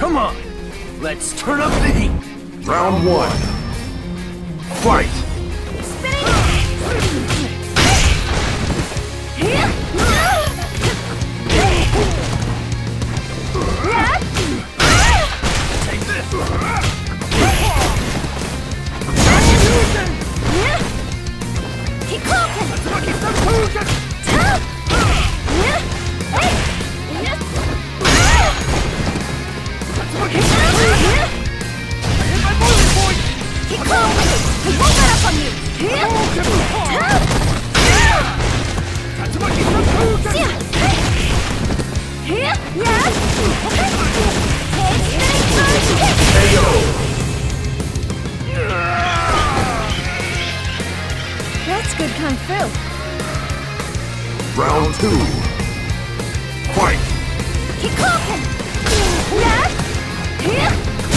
Come on! Let's turn up the heat! Round 1. Fight! Take this! That's good kung fu. Round 2. Fight! Kikoken! Yeah! Here!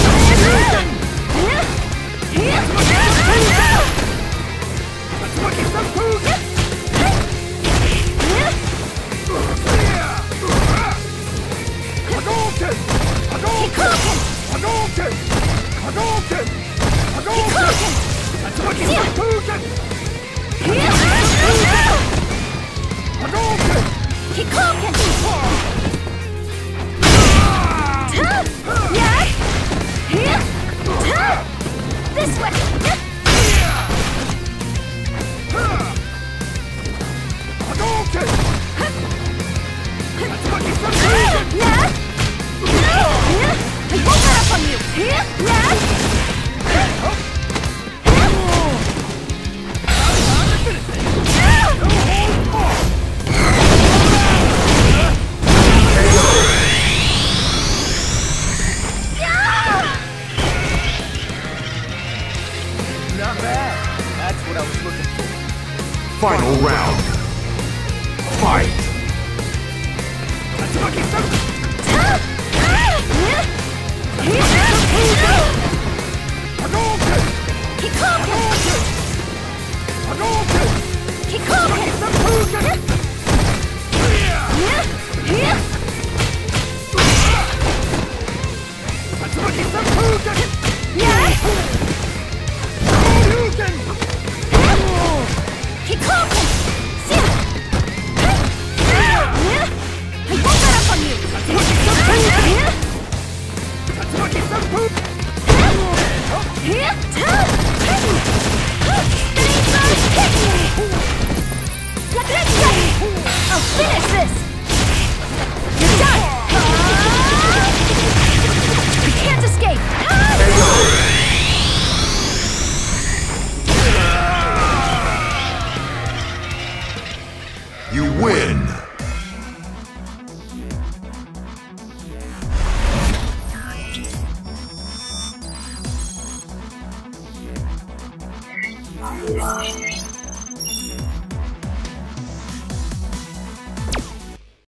This way! I won't let up on you! Not bad. That's what I was looking for. Final round. Fight! Kikoken!